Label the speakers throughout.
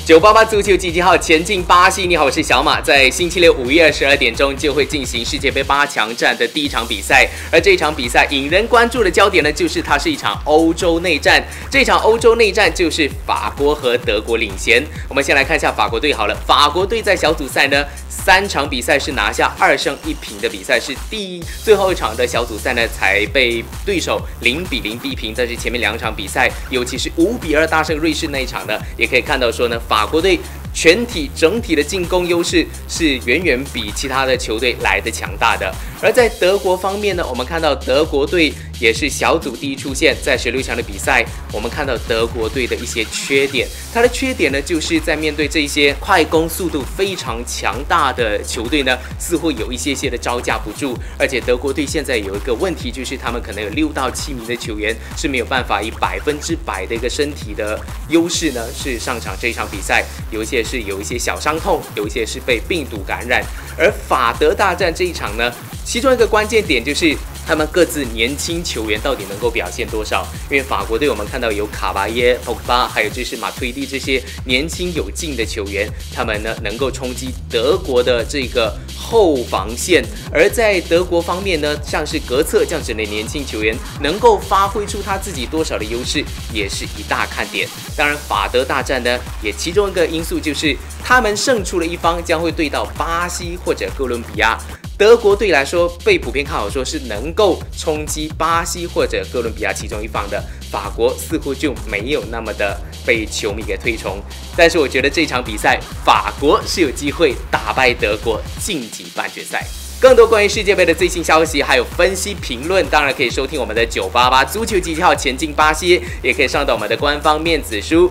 Speaker 1: 988足球集结号前进巴西，你好，我是小马。在星期六5月22点钟就会进行世界杯8强战的第一场比赛，而这场比赛引人关注的焦点呢，就是它是一场欧洲内战。这场欧洲内战就是法国和德国领衔。我们先来看一下法国队好了，法国队在小组赛呢3场比赛是拿下2胜1平的比赛，是最后一场的小组赛呢才被对手0-0逼平。但是前面2场比赛，尤其是5-2大胜瑞士那一场呢，也可以看到说呢，法国队整体的进攻优势是远远比其他的球队来得强大的。而在德国方面呢，我们看到德国队也是小组第一出现，在16强的比赛，我们看到德国队的一些缺点。它的缺点呢，就是在面对这些快攻速度非常强大的球队呢，似乎有一些的招架不住。而且德国队现在有一个问题，就是他们可能有6到7名的球员是没有办法以100%的一个身体的优势呢，是上场这一场比赛。有一些是有一些小伤痛，有一些是被病毒感染。而法德大战这一场呢，其中一个关键点就是他们各自年轻球员到底能够表现多少？因为法国队我们看到有卡巴耶、博格巴，还有就是马推利这些年轻有劲的球员，他们呢能够冲击德国的这个后防线。而在德国方面呢，像是格策这样子的年轻球员，能够发挥出他自己多少的优势，也是一大看点。当然，法德大战呢，也其中一个因素就是他们胜出的一方将会对到巴西或者哥伦比亚。德国队来说，被普遍看好说是能够冲击巴西或者哥伦比亚其中一方的。法国似乎就没有那么的被球迷给推崇。但是我觉得这场比赛，法国是有机会打败德国晋级半决赛。更多关于世界杯的最新消息，还有分析评论，当然可以收听我们的988足球集结号前进巴西，也可以上到我们的官方面子书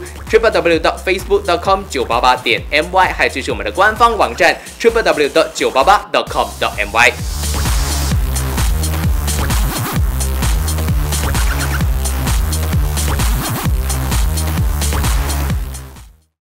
Speaker 1: www.facebook.com988.my， 还有就是我们的官方网站 www.988.com.my。